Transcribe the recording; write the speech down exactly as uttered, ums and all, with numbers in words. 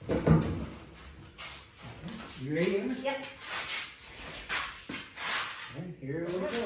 You ready, Emma? Yep. Okay, here we go.